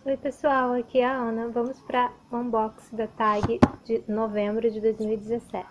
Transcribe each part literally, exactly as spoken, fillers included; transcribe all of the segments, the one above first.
Oi pessoal, aqui é a Ana. Vamos para o unboxing da tag de novembro de dois mil e dezessete.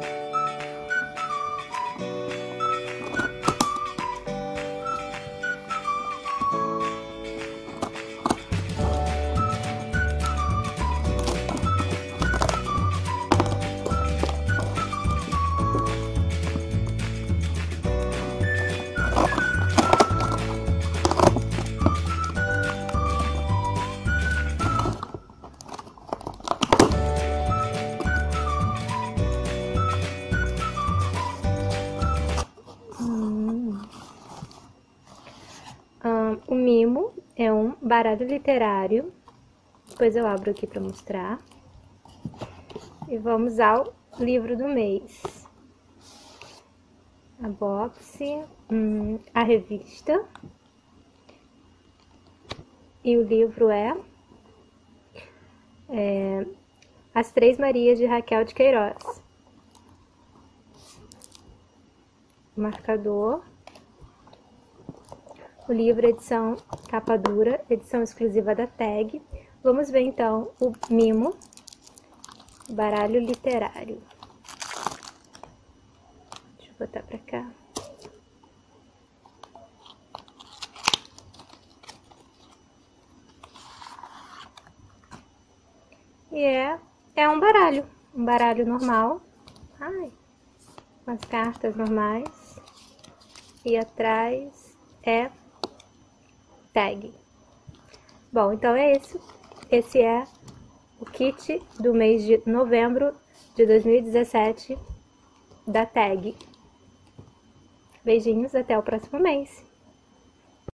Hum. Um, o Mimo é um baralho literário. Depois eu abro aqui para mostrar. E vamos ao livro do mês. A box, hum, a revista. E o livro é, é As Três Marias de Raquel de Queiroz. Marcador. O livro edição capa dura, edição exclusiva da tag. Vamos ver então o Mimo, baralho literário. Deixa eu botar pra cá. E é, é um baralho, um baralho normal. Ai, umas cartas normais. E atrás é tag. Bom, então é isso. Esse é o kit do mês de novembro de dois mil e dezessete da tag. Beijinhos, até o próximo mês.